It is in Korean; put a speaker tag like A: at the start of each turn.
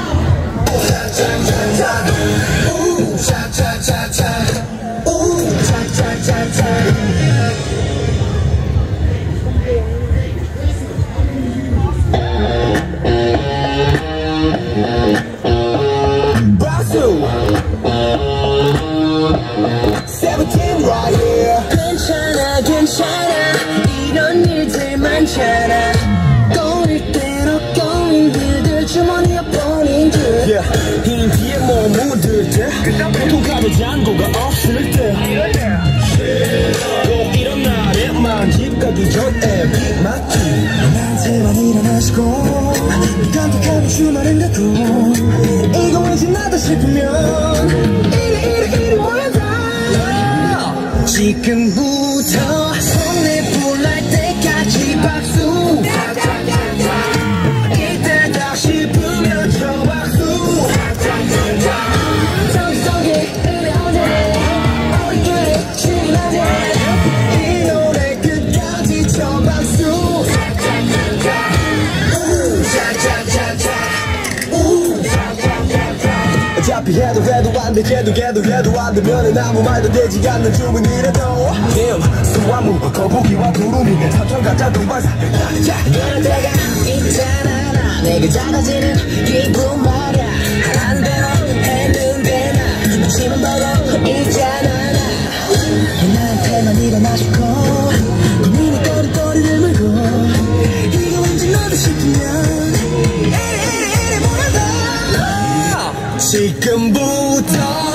A: 괜찮아 괜찮아 이런 일들 많잖아 꼬릴 대로 꼬인 그들 주머니에 보낸 듯
B: 흰 뒤에 뭐 묻을 때 통카드 잔고가 없을 때 꼭 이런 날에만 집 가기 전에 비 맞기
A: 낮에만 일어나시고 깜빡하는 주말은 가도 이거 왠지 나다 싶으면 이리 모여다 지금부터 손에 불 날 때까지 박수 이때 다시 불면 저 박수 정성에 은혜 오네 우리끼리 충분하네 이 노래 끝까지 저 박수
B: 어차피 해도 안돼 해도 안 되면은 아무 말도 되지 않는 주문이라도 수화무 거북이와 구름이 삼천 가짜 동반사
A: 그럴 때가 있잖아 내게 작아지는 기분 말야 안 대로 했는데 나 눈치만 보고 있잖아 나한테만 일어나 싶고 고민이 꼬리를 물고 이거 왠지 너도 싶으면 이리 몰아다
B: 지금부터